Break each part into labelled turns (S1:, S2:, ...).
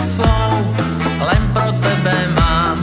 S1: slov len pro tebe mám.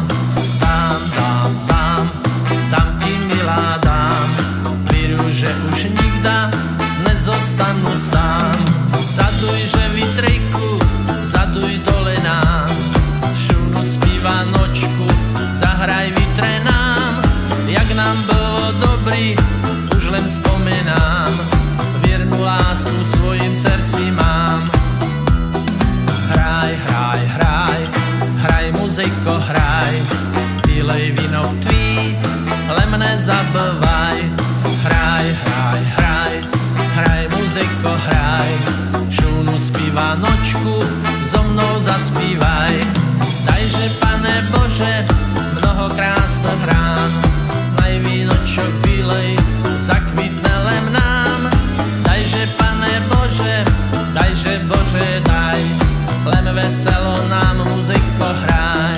S1: Dám ti milá, dám. Víru, že už nikda nezostanu sám. Zaduj, že vitrejku, zaduj dole nám. Šunu zpívá nočku, zahraj vitre nám. Jak nám bylo dobrý, už len spomenám. Viernu lásku v svojim srdci mám. Hraj, hraj, hraj, hraj muzejko, hraj. Pílej víno tvý, len mne zabvaj. Hraj, hraj, hraj, hraj muzejko, hraj. Šunu zpívá nočku, so mnou zaspívaj. Dajže, Pane Bože, mnoho krásnych rán. Naj vínočok bílej, zakvitne len nám. Dajže, Pane Bože, dajže Bože, daj. Len veselo nám muzejko hraj.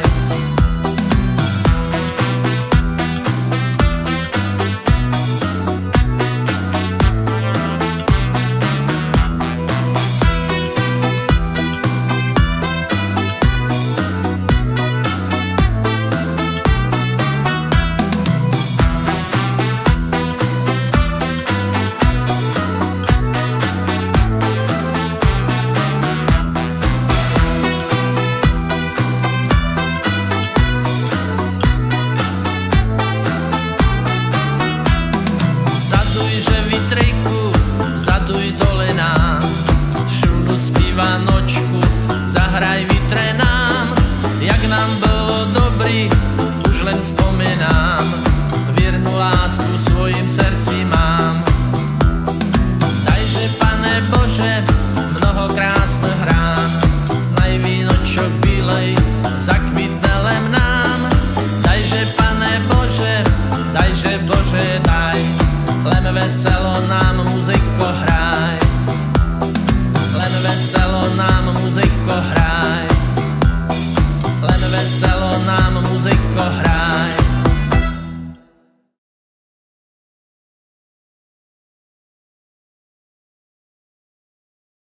S1: Zaduj dole nám, šunu zpívá nočku, zahraj vitre nám. Jak nám bylo dobrý, už len spomenám. Viernu lásku v svojim srdci mám. Dajže, Pane Bože, mnoho krásnych rán. Naj vínočok bílej, zakvitne len nám. Dajže, Pane Bože, dajže Bože, daj. Len veselo nám muzejko hraj.